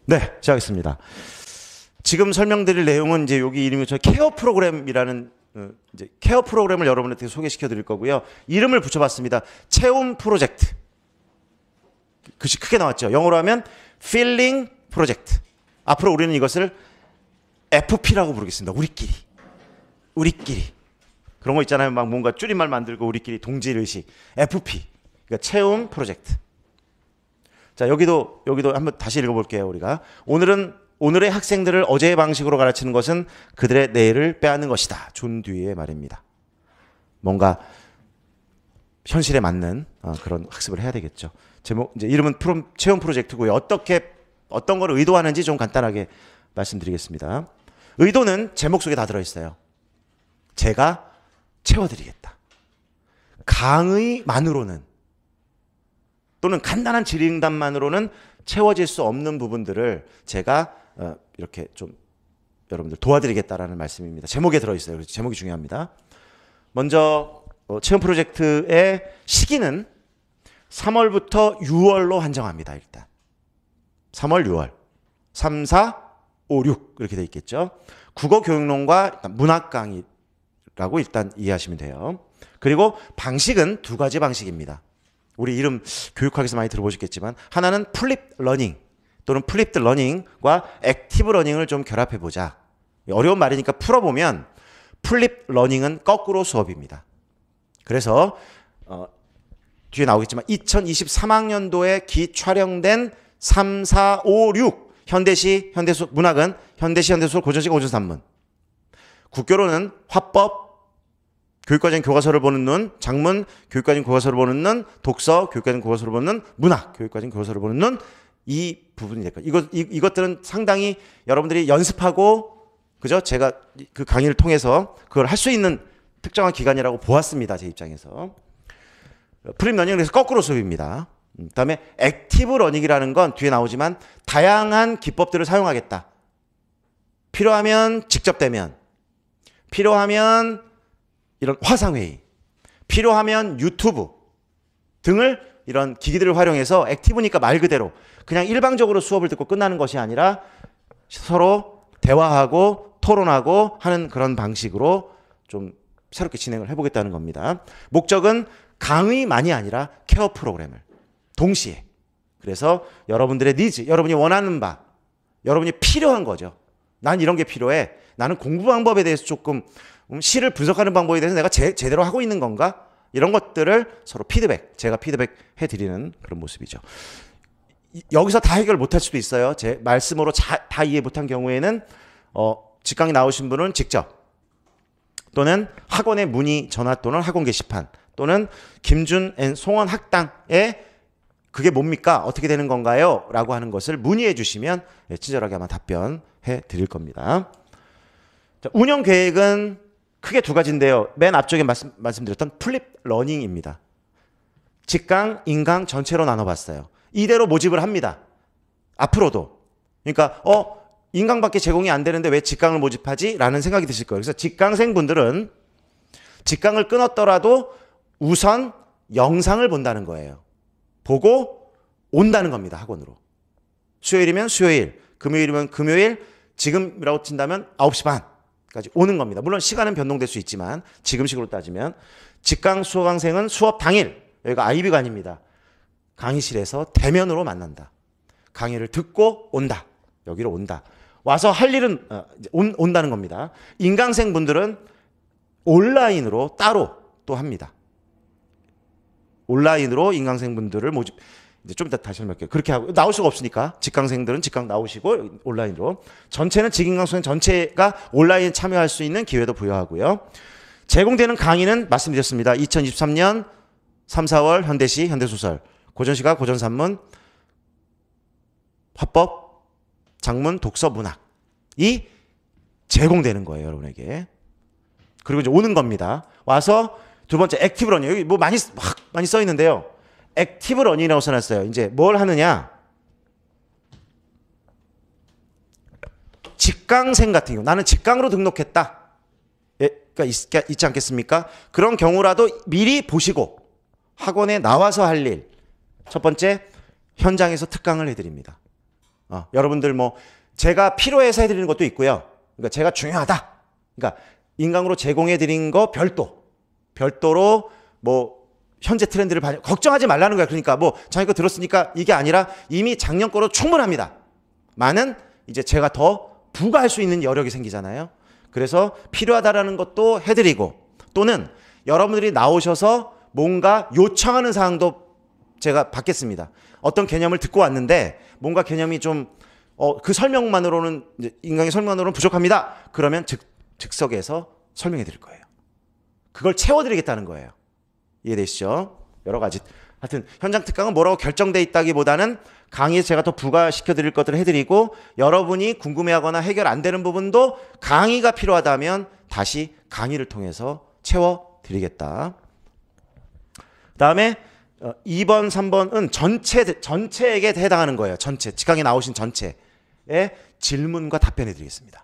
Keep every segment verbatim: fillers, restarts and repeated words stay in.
네, 시작하겠습니다. 지금 설명드릴 내용은 이제 여기 이름이 저 케어 프로그램이라는 어, 이제 케어 프로그램을 여러분한테 소개시켜 드릴 거고요. 이름을 붙여봤습니다. 체험 프로젝트. 글씨 크게 나왔죠. 영어로 하면 Feeling Project. 앞으로 우리는 이것을 에프피라고 부르겠습니다. 우리끼리. 우리끼리. 그런 거 있잖아요. 막 뭔가 줄임말 만들고 우리끼리 동질의식. 에프피. 그러니까 체험 프로젝트. 자, 여기도 여기도 한번 다시 읽어볼게요. 우리가 오늘은 오늘의 학생들을 어제의 방식으로 가르치는 것은 그들의 내일을 빼앗는 것이다. 존 듀이의 말입니다. 뭔가 현실에 맞는 그런 학습을 해야 되겠죠. 제목 이제 이름은 프로, 체험 프로젝트고요. 어떻게 어떤 걸 의도하는지 좀 간단하게 말씀드리겠습니다. 의도는 제목 속에 다 들어 있어요. 제가 채워드리겠다. 강의만으로는 또는 간단한 질의응답만으로는 채워질 수 없는 부분들을 제가 어, 이렇게 좀 여러분들 도와드리겠다라는 말씀입니다. 제목에 들어있어요. 그래서 제목이 중요합니다. 먼저 어, 체험 프로젝트의 시기는 삼월부터 유월로 한정합니다. 일단 삼월, 유월, 삼, 사, 오, 육 이렇게 돼 있겠죠. 국어 교육론과 일단 문학 강의라고 일단 이해하시면 돼요. 그리고 방식은 두 가지 방식입니다. 우리 이름 교육학에서 많이 들어보셨겠지만 하나는 플립 러닝 또는 플립드 러닝과 액티브 러닝을 좀 결합해보자. 어려운 말이니까 풀어보면 플립 러닝은 거꾸로 수업입니다. 그래서 어, 뒤에 나오겠지만 이천이십삼 학년도에 기 촬영된 삼, 사, 오, 육 현대시, 현대수 문학은 현대시, 현대수, 고전시, 고전산문. 국교로는 화법, 교육과정 교과서를 보는 눈, 작문, 교육과정 교과서를 보는 눈, 독서, 교육과정 교과서를 보는 눈, 문학, 교육과정 교과서를 보는 눈, 이 부분이 될 거예요. 이것, 이, 이것들은 상당히 여러분들이 연습하고, 그죠? 제가 그 강의를 통해서 그걸 할 수 있는 특정한 기간이라고 보았습니다. 제 입장에서. 프립 러닝은 그래서 거꾸로 수업입니다. 그 다음에 액티브 러닝이라는 건 뒤에 나오지만 다양한 기법들을 사용하겠다. 필요하면 직접 대면, 필요하면 이런 화상회의, 필요하면 유튜브 등을 이런 기기들을 활용해서 액티브니까 말 그대로 그냥 일방적으로 수업을 듣고 끝나는 것이 아니라 서로 대화하고 토론하고 하는 그런 방식으로 좀 새롭게 진행을 해보겠다는 겁니다. 목적은 강의만이 아니라 케어 프로그램을 동시에. 그래서 여러분들의 니즈, 여러분이 원하는 바, 여러분이 필요한 거죠. 난 이런 게 필요해. 나는 공부 방법에 대해서 조금 시를 분석하는 방법에 대해서 내가 제, 제대로 하고 있는 건가? 이런 것들을 서로 피드백, 제가 피드백 해드리는 그런 모습이죠. 여기서 다 해결 못할 수도 있어요. 제 말씀으로 자, 다 이해 못한 경우에는 어, 직강에 나오신 분은 직접 또는 학원의 문의 전화 또는 학원 게시판 또는 김준 앤 송원 학당에 그게 뭡니까? 어떻게 되는 건가요? 라고 하는 것을 문의해 주시면 친절하게 아마 답변해 드릴 겁니다. 자, 운영 계획은 크게 두 가지인데요. 맨 앞쪽에 말씀, 말씀드렸던 플립 러닝입니다. 직강, 인강 전체로 나눠봤어요. 이대로 모집을 합니다. 앞으로도. 그러니까 어 인강밖에 제공이 안 되는데 왜 직강을 모집하지? 라는 생각이 드실 거예요. 그래서 직강생분들은 직강을 끊었더라도 우선 영상을 본다는 거예요. 보고 온다는 겁니다. 학원으로. 수요일이면 수요일, 금요일이면 금요일, 지금이라고 친다면 아홉 시 반까지 오는 겁니다. 물론 시간은 변동될 수 있지만 지금식으로 따지면 직강 수강생은 수업 당일, 여기가 아이비관입니다. 강의실에서 대면으로 만난다. 강의를 듣고 온다. 여기로 온다. 와서 할 일은 어, 온, 온다는 겁니다. 인강생분들은 온라인으로 따로 또 합니다. 온라인으로 인강생분들을 모집, 이제 좀 이따 다시 설명할게요. 그렇게 하고, 나올 수가 없으니까. 직강생들은 직강 나오시고, 온라인으로. 전체는 직인강수생 전체가 온라인 참여할 수 있는 기회도 부여하고요. 제공되는 강의는 말씀드렸습니다. 이천이십삼 년 삼, 사월 현대시, 현대소설, 고전시가, 고전산문, 화법, 작문, 독서, 문학이 제공되는 거예요, 여러분에게. 그리고 이제 오는 겁니다. 와서 두 번째 액티브 러닝. 여기 뭐 많이 막 많이 써 있는데요. 액티브 러닝이라고 써놨어요. 이제 뭘 하느냐? 직강생 같은 경우, 나는 직강으로 등록했다. 예, 그러니까 있, 있지 않겠습니까? 그런 경우라도 미리 보시고 학원에 나와서 할 일. 첫 번째, 현장에서 특강을 해드립니다. 어, 여러분들 뭐 제가 필요해서 해드리는 것도 있고요. 그러니까 제가 중요하다. 그러니까 인강으로 제공해드린 거 별도. 별도로 뭐 현재 트렌드를 봐 걱정하지 말라는 거야. 그러니까 뭐 자기 거 들었으니까 이게 아니라 이미 작년 거로 충분합니다. 많은 이제 제가 더 부과할 수 있는 여력이 생기잖아요. 그래서 필요하다라는 것도 해드리고 또는 여러분들이 나오셔서 뭔가 요청하는 사항도 제가 받겠습니다. 어떤 개념을 듣고 왔는데 뭔가 개념이 좀 어, 그 설명만으로는 이제 인강의 설명만으로는 부족합니다. 그러면 즉, 즉석에서 설명해 드릴 거예요. 그걸 채워드리겠다는 거예요. 이해되시죠? 여러 가지. 하여튼 현장 특강은 뭐라고 결정돼 있다기보다는 강의에서 제가 더 부과시켜 드릴 것들을 해드리고 여러분이 궁금해하거나 해결 안 되는 부분도 강의가 필요하다면 다시 강의를 통해서 채워드리겠다. 그 다음에 이 번, 삼 번은 전체, 전체에게 해당하는 거예요. 전체. 직강에 나오신 전체의 질문과 답변해 드리겠습니다.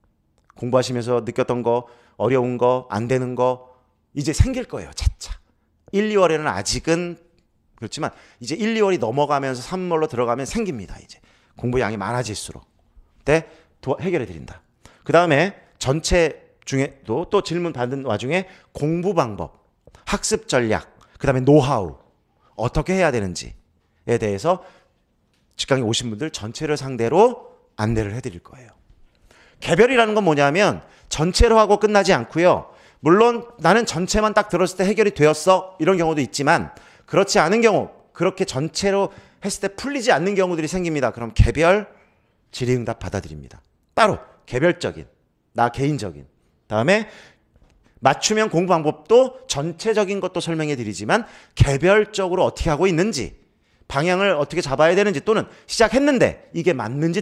공부하시면서 느꼈던 거, 어려운 거, 안 되는 거 이제 생길 거예요. 차차. 일, 이월에는 아직은 그렇지만 이제 일, 이월이 넘어가면서 삼월로 들어가면 생깁니다. 이제 공부 양이 많아질수록 그때 해결해 드린다. 그 다음에 전체 중에도 또 질문 받는 와중에 공부 방법, 학습 전략, 그 다음에 노하우 어떻게 해야 되는지에 대해서 직강에 오신 분들 전체를 상대로 안내를 해드릴 거예요. 개별이라는 건 뭐냐면 전체로 하고 끝나지 않고요. 물론 나는 전체만 딱 들었을 때 해결이 되었어 이런 경우도 있지만 그렇지 않은 경우 그렇게 전체로 했을 때 풀리지 않는 경우들이 생깁니다. 그럼 개별 질의응답 받아드립니다. 따로 개별적인 나 개인적인 다음에 맞춤형 공부 방법도 전체적인 것도 설명해 드리지만 개별적으로 어떻게 하고 있는지 방향을 어떻게 잡아야 되는지 또는 시작했는데 이게 맞는지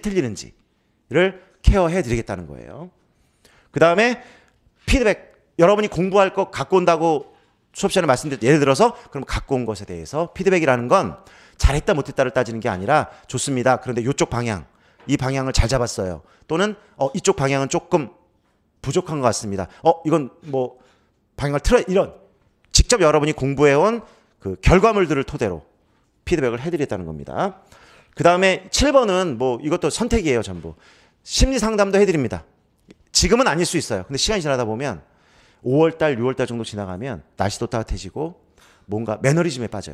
틀리는지를 케어해 드리겠다는 거예요. 그 다음에 피드백 여러분이 공부할 거 갖고 온다고 수업 시간에 말씀드렸 예를 들어서 그럼 갖고 온 것에 대해서 피드백이라는 건 잘했다 못했다를 따지는 게 아니라 좋습니다. 그런데 이쪽 방향 이 방향을 잘 잡았어요. 또는 어, 이쪽 방향은 조금 부족한 것 같습니다. 어 이건 뭐 방향을 틀어 이런 직접 여러분이 공부해온 그 결과물들을 토대로 피드백을 해드리겠다는 겁니다. 그 다음에 칠 번은 뭐 이것도 선택이에요. 전부 심리 상담도 해드립니다. 지금은 아닐 수 있어요. 근데 시간이 지나다 보면 오월달 유월달 정도 지나가면 날씨도 따뜻해지고 뭔가 매너리즘에 빠져요.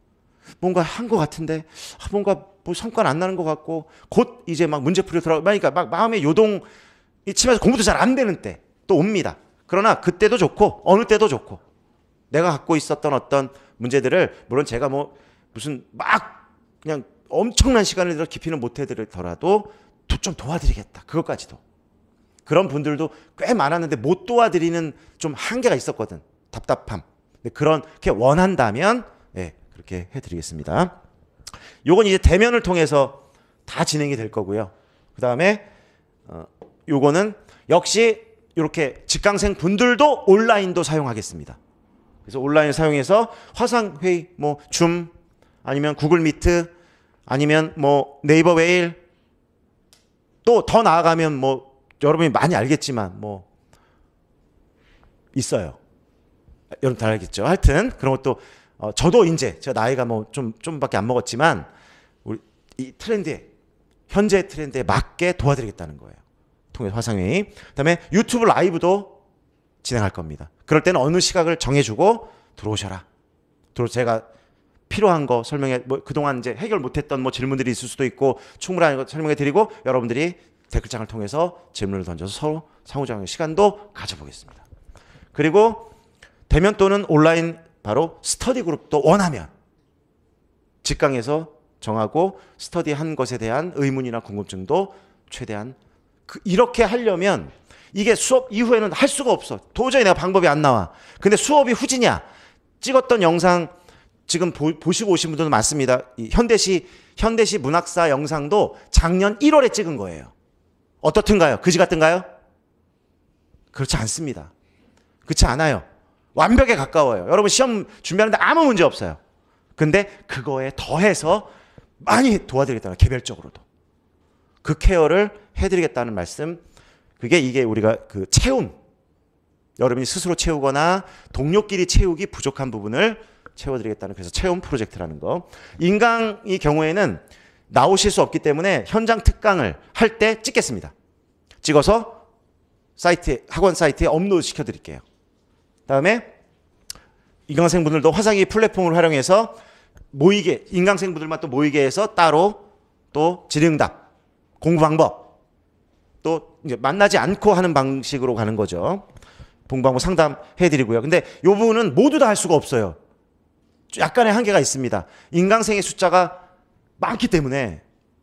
뭔가 한 것 같은데 뭔가 뭐 성과는 안 나는 것 같고 곧 이제 막 문제풀이로 들어가고 그러니까 막 마음의 요동 이 치면서 공부도 잘 안 되는 때 또 옵니다. 그러나 그때도 좋고 어느 때도 좋고 내가 갖고 있었던 어떤 문제들을 물론 제가 뭐 무슨 막 그냥 엄청난 시간을 들어 깊이는 못 해드리더라도 좀 도와드리겠다. 그것까지도. 그런 분들도 꽤 많았는데 못 도와드리는 좀 한계가 있었거든. 답답함. 근데 그렇게 원한다면 예, 그렇게 해드리겠습니다. 요건 이제 대면을 통해서 다 진행이 될 거고요. 그 다음에 어, 요거는 역시 이렇게 직강생 분들도 온라인도 사용하겠습니다. 그래서 온라인 사용해서 화상회의, 뭐 줌, 아니면 구글 미트, 아니면 뭐 네이버 웨일, 또 더 나아가면 뭐 여러분이 많이 알겠지만 뭐 있어요. 여러분 다 알겠죠. 하여튼 그런 것도 어, 저도 이제 제가 나이가 뭐 좀 좀밖에 안 먹었지만 우리 이 트렌드에 현재 트렌드에 맞게 도와드리겠다는 거예요. 통해 화상회의. 그다음에 유튜브 라이브도 진행할 겁니다. 그럴 때는 어느 시각을 정해주고 들어오셔라. 들어 제가 필요한 거 설명해 뭐 그동안 이제 해결 못했던 뭐 질문들이 있을 수도 있고 충분한 거 설명해 드리고 여러분들이 댓글창을 통해서 질문을 던져서 서로 상호작용의 시간도 가져보겠습니다. 그리고 대면 또는 온라인 바로 스터디 그룹도 원하면 직강에서 정하고 스터디한 것에 대한 의문이나 궁금증도 최대한 그 이렇게 하려면 이게 수업 이후에는 할 수가 없어. 도저히 내가 방법이 안 나와. 근데 수업이 후지냐? 찍었던 영상 지금 보, 보시고 오신 분들도 많습니다. 이 현대시 현대시 문학사 영상도 작년 일월에 찍은 거예요. 어떻든가요? 그지 같든가요? 그렇지 않습니다. 그렇지 않아요. 완벽에 가까워요. 여러분 시험 준비하는데 아무 문제 없어요. 근데 그거에 더해서 많이 도와드리겠다는 개별적으로도 그 케어를 해드리겠다는 말씀. 그게 이게 우리가 그 채움 여러분이 스스로 채우거나 동료끼리 채우기 부족한 부분을 채워드리겠다는 그래서 채움 프로젝트라는 거. 인강의 경우에는 나오실 수 없기 때문에 현장 특강을 할 때 찍겠습니다. 찍어서 사이트에, 학원 사이트에 업로드 시켜드릴게요. 다음에 인강생분들도 화상위 플랫폼을 활용해서 모이게, 인강생분들만 또 모이게 해서 따로 또 질의응답, 공부 방법, 또 이제 만나지 않고 하는 방식으로 가는 거죠. 공부 방법 상담해드리고요. 근데 이 부분은 모두 다 할 수가 없어요. 약간의 한계가 있습니다. 인강생의 숫자가 많기 때문에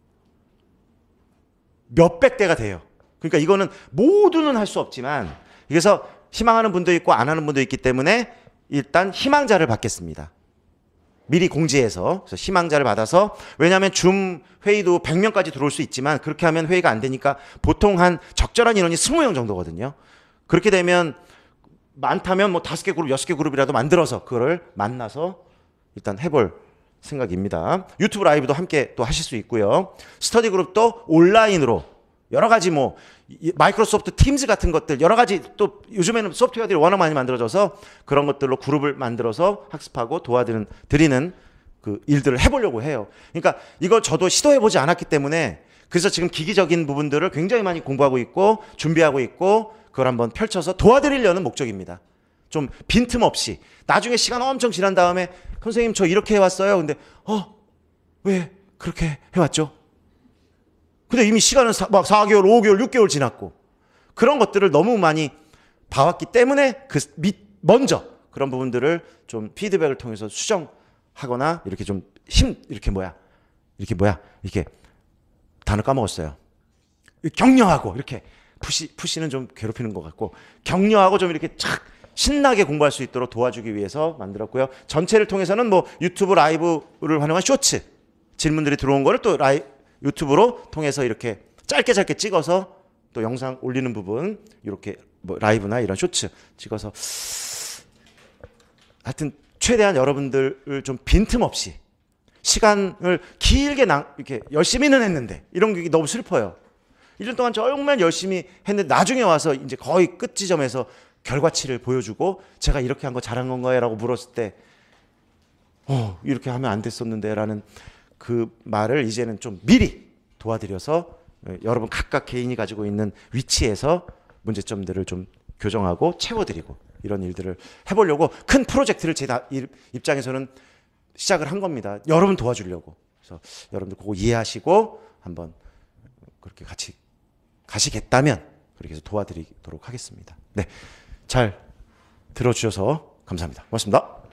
몇백 대가 돼요. 그러니까 이거는 모두는 할 수 없지만, 그래서 희망하는 분도 있고 안 하는 분도 있기 때문에 일단 희망자를 받겠습니다. 미리 공지해서. 그래서 희망자를 받아서, 왜냐하면 줌 회의도 백 명까지 들어올 수 있지만 그렇게 하면 회의가 안 되니까 보통 한 적절한 인원이 이십 명 정도거든요. 그렇게 되면 많다면 뭐 다섯 개 그룹, 여섯 개 그룹이라도 만들어서 그거를 만나서 일단 해볼 생각입니다. 유튜브 라이브도 함께 또 하실 수 있고요. 스터디 그룹도 온라인으로 여러 가지 뭐 마이크로소프트 팀즈 같은 것들 여러 가지, 또 요즘에는 소프트웨어들이 워낙 많이 만들어져서 그런 것들로 그룹을 만들어서 학습하고 도와드리는 드리는 그 일들을 해보려고 해요. 그러니까 이걸 저도 시도해보지 않았기 때문에, 그래서 지금 기기적인 부분들을 굉장히 많이 공부하고 있고 준비하고 있고 그걸 한번 펼쳐서 도와드리려는 목적입니다. 좀 빈틈없이. 나중에 시간 엄청 지난 다음에 선생님 저 이렇게 해왔어요. 근데 어? 왜 그렇게 해왔죠? 근데 이미 시간은 사, 막 사 개월, 오 개월, 육 개월 지났고 그런 것들을 너무 많이 봐왔기 때문에 그 밑, 먼저 그런 부분들을 좀 피드백을 통해서 수정하거나 이렇게 좀 힘, 이렇게 뭐야, 이렇게 뭐야, 이렇게 단어 까먹었어요. 격려하고 이렇게 푸시, 푸시는 좀 괴롭히는 것 같고 격려하고 좀 이렇게 착 신나게 공부할 수 있도록 도와주기 위해서 만들었고요. 전체를 통해서는 뭐 유튜브 라이브를 활용한 쇼츠, 질문들이 들어온 거를 또 라이, 유튜브로 통해서 이렇게 짧게 짧게 찍어서 또 영상 올리는 부분, 이렇게 뭐 라이브나 이런 쇼츠 찍어서, 하여튼 최대한 여러분들을 좀 빈틈없이 시간을 길게 나, 이렇게 열심히는 했는데 이런 게 너무 슬퍼요. 일 년 동안 정말 열심히 했는데 나중에 와서 이제 거의 끝 지점에서 결과치를 보여주고 제가 이렇게 한 거 잘한 건가요? 라고 물었을 때 어, 이렇게 하면 안 됐었는데 라는 그 말을 이제는 좀 미리 도와드려서 여러분 각각 개인이 가지고 있는 위치에서 문제점들을 좀 교정하고 채워드리고 이런 일들을 해보려고 큰 프로젝트를 제 입장에서는 시작을 한 겁니다. 여러분 도와주려고. 그래서 여러분들 그거 이해하시고 한번 그렇게 같이 가시겠다면 그렇게 해서 도와드리도록 하겠습니다. 네, 잘 들어주셔서 감사합니다. 고맙습니다.